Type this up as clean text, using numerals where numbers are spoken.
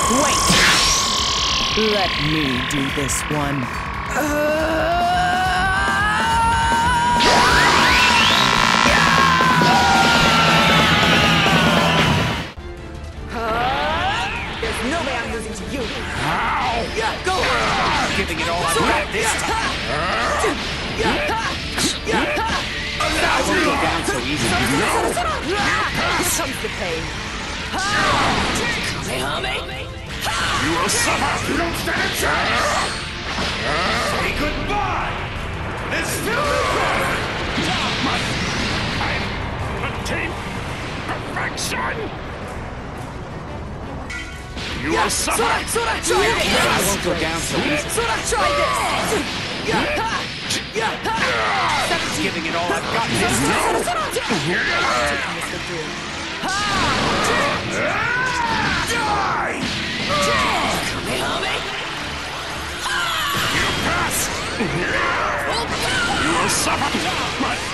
Wait! Let me do this one. There's no way I'm losing to you. Go on! Giving it all I've got this time. I won't go down so easy. Here comes the pain. You will suffer! You don't stand a chance! Say goodbye! This I'm attain perfection! You will suffer! Try this! I won't go down so easy. Try this! Giving it all I've got this time. Die! You pass! You will suffer!